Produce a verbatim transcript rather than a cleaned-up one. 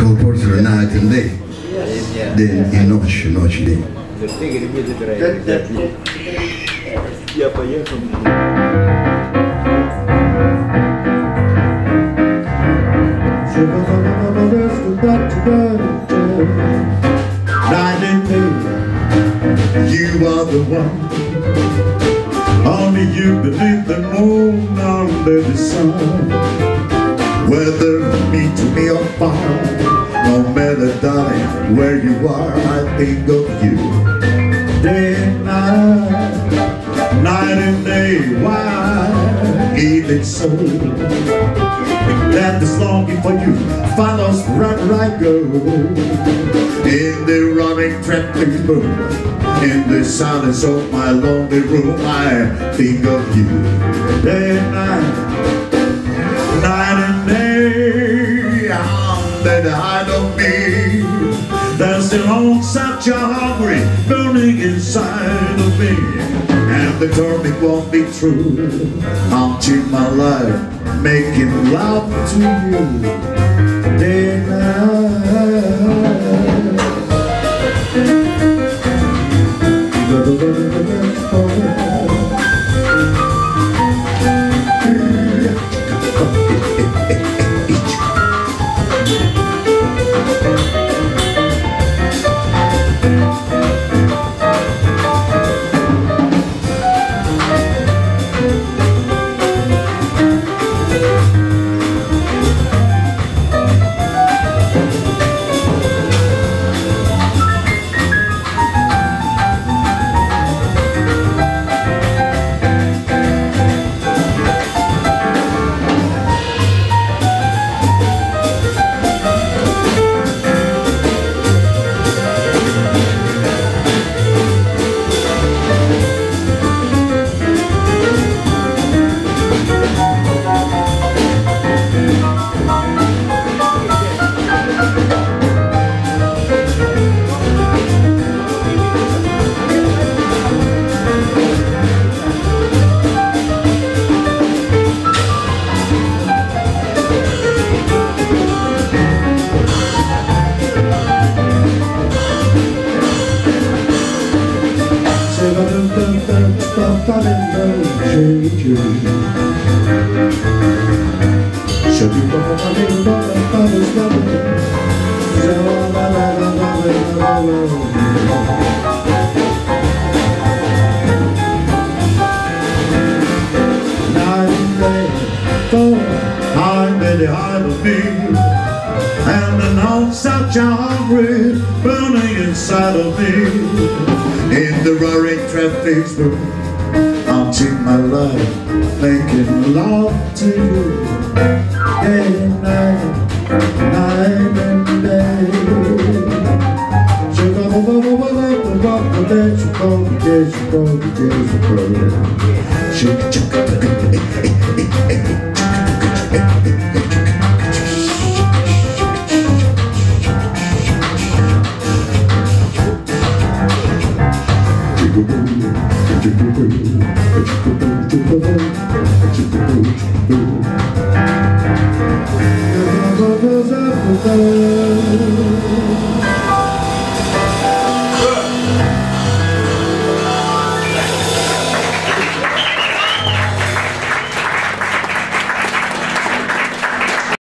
proportional night and day. Then in noche, noche day. Я поехал. Night and day, you are the one. Only you beneath the moon, under the sun. Whether me to me or far, no matter, darling, where you are, I think of you. Day and night, night and day, why is it so? That this longing for you follows wherever I go. In the running traffic boom, in the silence of my lonely room, I think of you. Day and night, night and day, under the height of me, there's the long such a hungry burning inside of me. And the torment won't be true until my life making love to you. Day and night. I'm in the heart of me, and the long such a hungry burning inside of me. In the roaring traffic boom, until my life making love to you. Day and night, night and day. She go, go, go, go, go, go, she go, she go, she go, she go. Thank you.